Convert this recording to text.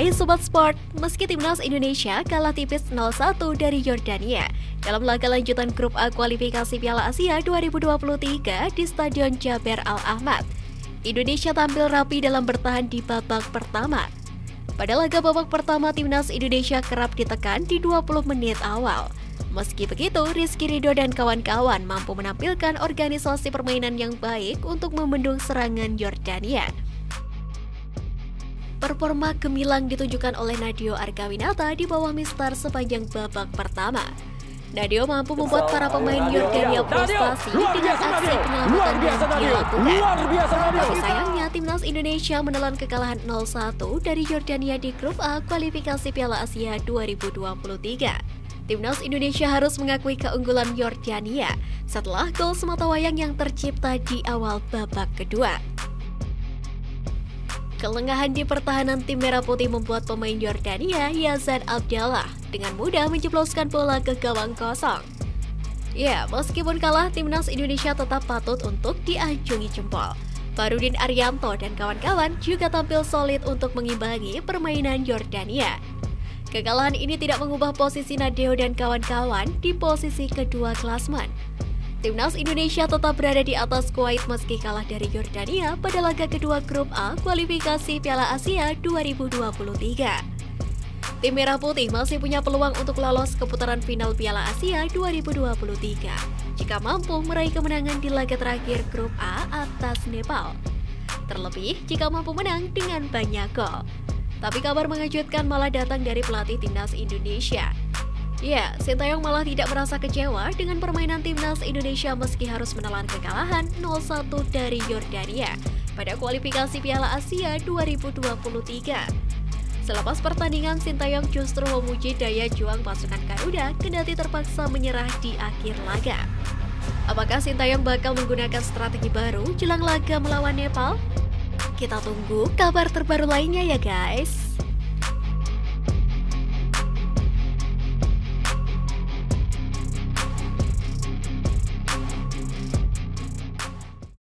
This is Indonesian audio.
Hai Sobat Sport, meski timnas Indonesia kalah tipis 0-1 dari Yordania dalam laga lanjutan grup A kualifikasi Piala Asia 2023 di Stadion Jaber Al-Ahmad, Indonesia tampil rapi dalam bertahan di babak pertama. Pada laga babak pertama, timnas Indonesia kerap ditekan di 20 menit awal. Meski begitu, Rizky Ridho dan kawan-kawan mampu menampilkan organisasi permainan yang baik untuk membendung serangan Yordania. Performa gemilang ditunjukkan oleh Nadeo Argawinata di bawah Mistar sepanjang babak pertama. Nadeo mampu membuat para pemain Yordania frustasi dengan aksi penyelamatan yang dia lakukan. Tapi sayangnya, timnas Indonesia menelan kekalahan 0-1 dari Yordania di grup A kualifikasi Piala Asia 2023. Timnas Indonesia harus mengakui keunggulan Yordania setelah gol sematawayang yang tercipta di awal babak kedua. Kelengahan di pertahanan tim Merah Putih membuat pemain Yordania, Yazan Abdallah, dengan mudah menjebloskan bola ke gawang kosong. Ya, meskipun kalah, timnas Indonesia tetap patut untuk diacungi jempol. Farudin Arianto dan kawan-kawan juga tampil solid untuk mengimbangi permainan Yordania. Kekalahan ini tidak mengubah posisi Nadeo dan kawan-kawan di posisi kedua klasmen. Timnas Indonesia tetap berada di atas Kuwait meski kalah dari Yordania pada laga kedua grup A kualifikasi Piala Asia 2023. Tim Merah Putih masih punya peluang untuk lolos ke putaran final Piala Asia 2023 jika mampu meraih kemenangan di laga terakhir grup A atas Nepal. Terlebih jika mampu menang dengan banyak gol. Tapi kabar mengejutkan malah datang dari pelatih timnas Indonesia. Ya, Sintayong malah tidak merasa kecewa dengan permainan timnas Indonesia meski harus menelan kekalahan 0-1 dari Yordania pada kualifikasi Piala Asia 2023. Selepas pertandingan, Sintayong justru memuji daya juang pasukan Garuda kendati terpaksa menyerah di akhir laga. Apakah Sintayong bakal menggunakan strategi baru jelang laga melawan Nepal? Kita tunggu kabar terbaru lainnya ya guys.